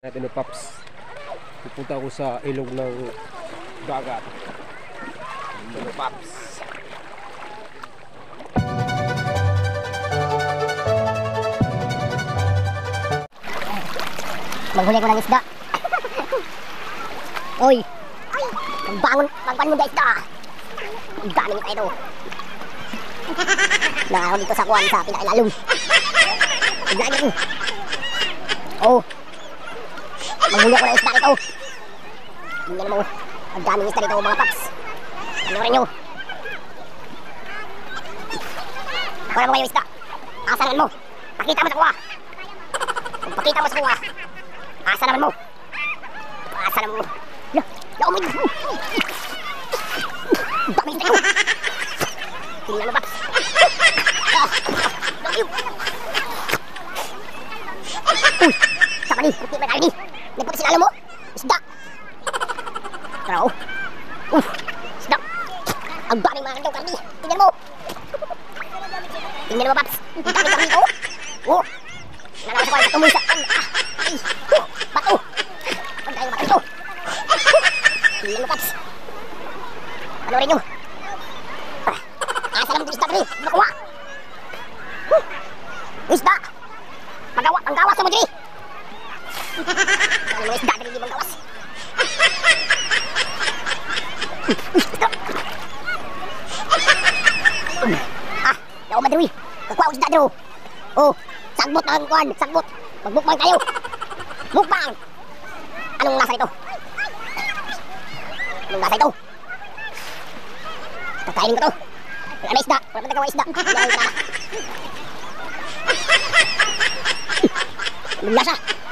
Natin na Paps. Pupunta ako sa ilog ng dagat. Ano Paps? Manghuli ko ng isda. Oy! Magbangon mo ng isda. Ang daming isda ito. Nakakaw dito sa kuwan sa pinakailalong. Ang lagi ko. Oh! Manghuli ko ng isda ito. Tingnan mo. Ang daming isda dito mga paps. Ano rin nyo? Kuha mo kayo isda. Asaran mo. Pakita mo sa kuwa. Pakita mo sa kuwa. Asa naman mo? Asa naman mo? Naumoy! Dami yung tayo! Tingnan mo, Paps! Uy! Saka ni! Puti ba tayo ni? Nagputi sinalo mo? Isda! Tara o! Isda! Ang daming mga kandaw karni! Tingnan mo! Tingnan mo, Paps! Ang daming karni ito! Oh! Nalaman sa tumoy sa... Ay! Bato! Ang daming bato ito! Tingnan mo, Paps! Ano rin nyo? Asa naman ito isda rin? Makuha! Isda! Ang gawas mo diri! Ano mo isda rin yung gawas? Isda! Nauman diri! Kakuha ko isda diri! Oh! Sagbot na ang kuhan! Sagbot! Magbukbang tayo! Mukbang! Anong nasa ito? Anong nasa ito? Kakainin ko to! Wala na isda! Wala na nagawa isda! Anong lasa?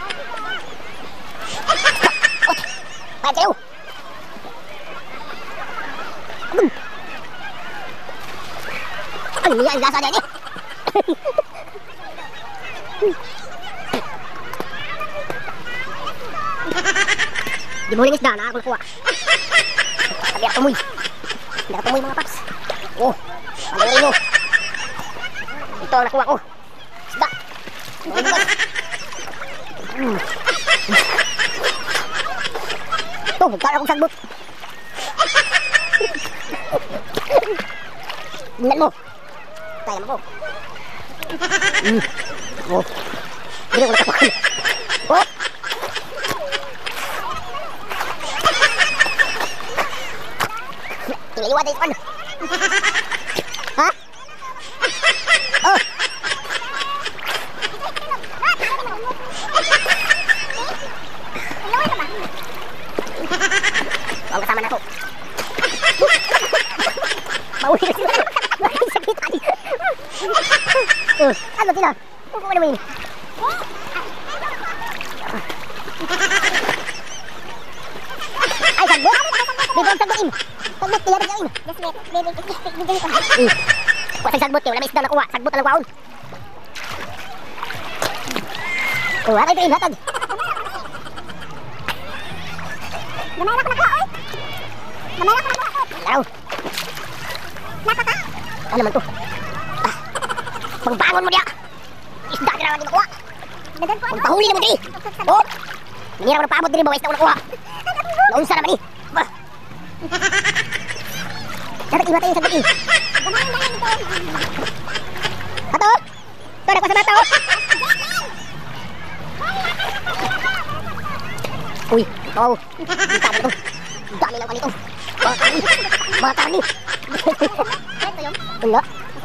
Pahit kayo! Ano niya ang lasa niya eh? Di mo huling isda na ako nakuha. Sabi ako tumoy. Hindi ako tumoy mga paps. Oh, pagaling mo. Ito ang nakuha ko. Isda. Ito, magkala akong sagbot. Tingnan mo. Kaya mo ko. Oh. Hindi ko nakakuha. Oh. Tingaliwa tayo ano? Ha? Oh! Huwag kasama na ako. Mauwi na sila. Sakit tadi. Ano sila? Huwag mo naman yun. Ay, sagbot! Bibang sagbotin! Sagbot, tiyan tiyan! Kuha sa sagbot kayo, wala may isda nakuha. Sagbot na lang waon. Oh, ano ito yun, hatag? Gamay na ko nakuha, oy! Gamay na ko nakuha, oy! Laraw! Napaka! Ano naman to? Pagbangon mo niya! Isda ka naman di makuha! Pagpahuli naman diri! Oh! Nangira ko na paabot diri, bawa isda ko nakuha! Naunsa naman eh! Dapat iwa tayo sa sagbot eh! Bato! Ito, nakuha sa bato! Uy! Oh! Ang dami nito! Ang dami lang kanito! Mga karni! Mga karni! Wala!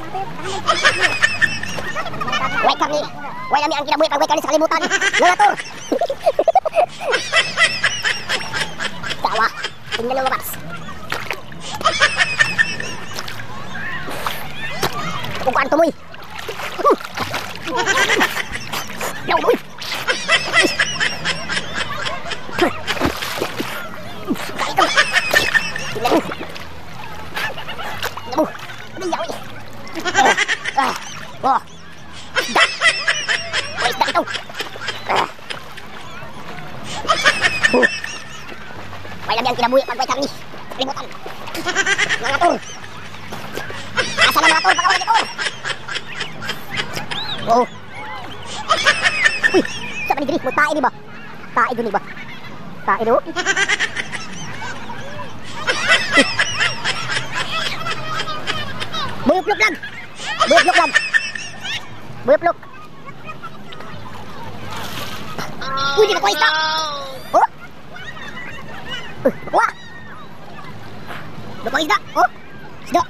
White karni! White nami ang kinabuhi pag white karni sa kalimutan! Nangator! Tawa! Tingnan ng labas! Bukan tumoy! Yaw boy! Kaya ito! Tingnan mo! Tingnan mo! Ano yaw eh! Oh! Isda! Oh, isda ito! May nabi ang kinabuhi pag may karni! Kalimutan! Nangator! Asa na nangator? Pagkawa na dito! Oh! Uy! Sa panigri! Magtae di ba? Tae tae guni ba? Tae do. Buyuplok lang. Buyuplok lang. Buyuplok. Uy, di nakuha isda. Oh. Nakuha. Nakuha isda. Oh. Isda.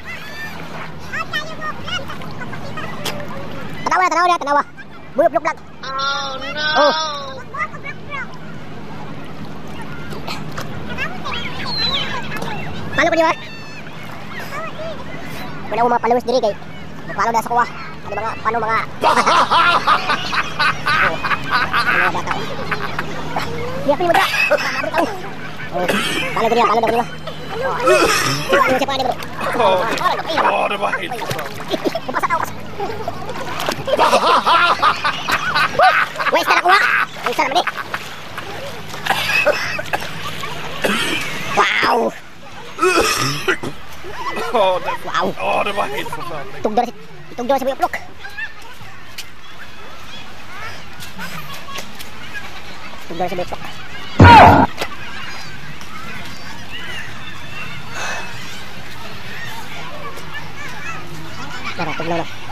Tanawa, tanawa na, tanawa. Buyuplok lang. Oh no. Oh. Paano ko di ba? Wala ko mga followers diri kay paano na sa kuha. Ano mga paano mga mga bata. Dia pilih benda. Mabrik tahu. Oh, paano ko niya. Ano siya pa bro? Oh, det var helt fantastiskt. Kupasa tao. Wes ka nakuha. Wes ka naman eh. Wow. Wow, det var helt fantastiskt. Tugdor sa buyuplok. Tugdor sa buyuplok. Tara, tugdor na.